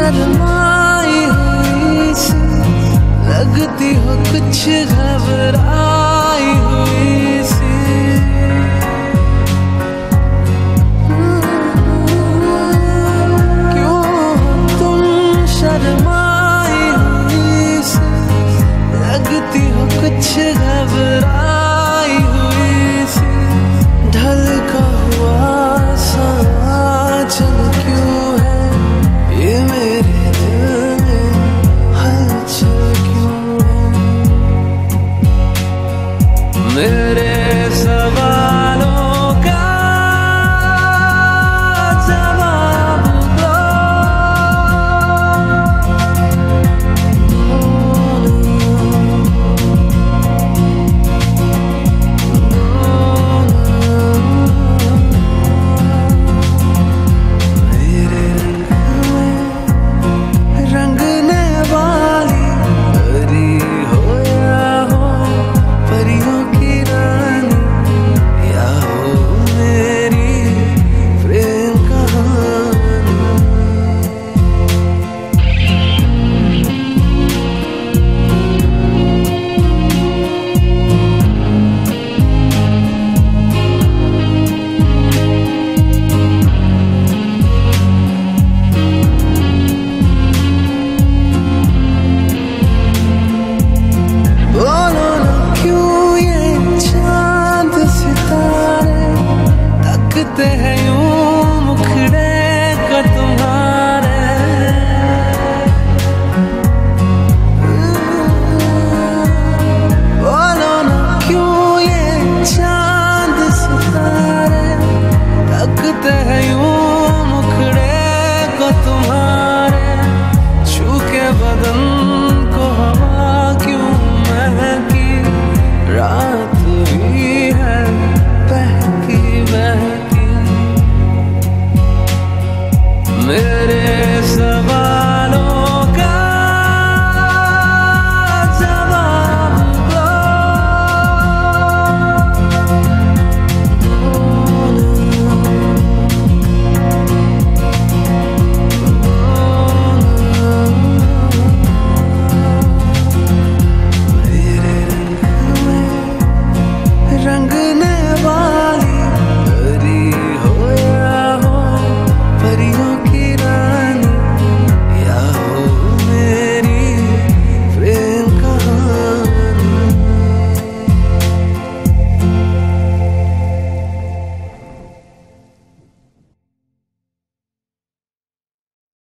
शर्माई हुई सी लगती हो, कुछ घबराई हुई सी। क्यों तुम शर्माई हुई सी लगती हो, कुछ घबराई हुई सी। ढलका हुआ चल क्यों है ये मेरे दिल में, हलचल क्यों है। मेरे सवालों का जवाब दो। तकते हैं यूं मुखड़े को तुम्हारे, बोलो ना क्यों ये चांद सितारे तकते हैं यूं मुखड़े को तुम्हारे। छू के बदन को हवा क्यों महकी, रात भी है बहकी बहकी। मेरे सब